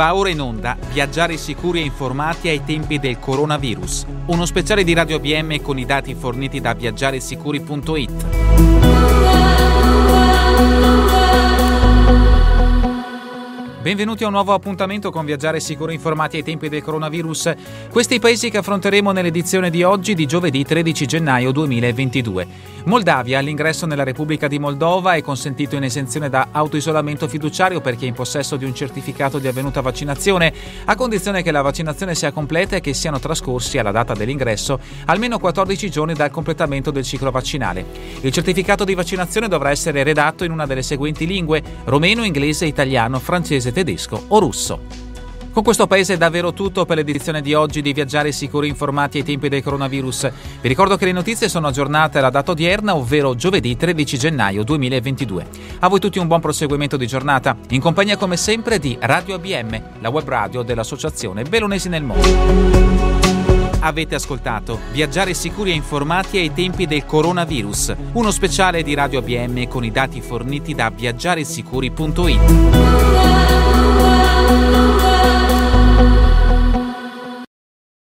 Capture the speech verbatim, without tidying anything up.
Va ora in onda Viaggiare sicuri e informati ai tempi del coronavirus. Uno speciale di Radio A B M con i dati forniti da viaggiaresicuri punto it. Benvenuti a un nuovo appuntamento con Viaggiare sicuri e informati ai tempi del coronavirus. Questi i paesi che affronteremo nell'edizione di oggi di giovedì tredici gennaio duemilaventidue. Moldavia. All'ingresso nella Repubblica di Moldova è consentito in esenzione da autoisolamento fiduciario per chi è in possesso di un certificato di avvenuta vaccinazione, a condizione che la vaccinazione sia completa e che siano trascorsi alla data dell'ingresso almeno quattordici giorni dal completamento del ciclo vaccinale. Il certificato di vaccinazione dovrà essere redatto in una delle seguenti lingue: romeno, inglese, italiano, francese, tedesco o russo. Con questo paese è davvero tutto per l'edizione di oggi di Viaggiare sicuri e informati ai tempi del coronavirus. Vi ricordo che le notizie sono aggiornate alla data odierna, ovvero giovedì tredici gennaio duemilaventidue. A voi tutti un buon proseguimento di giornata, in compagnia come sempre di Radio A B M, la web radio dell'Associazione Bellunesi nel Mondo. Avete ascoltato Viaggiare sicuri e informati ai tempi del coronavirus, uno speciale di Radio A B M con i dati forniti da viaggiaresicuri punto it.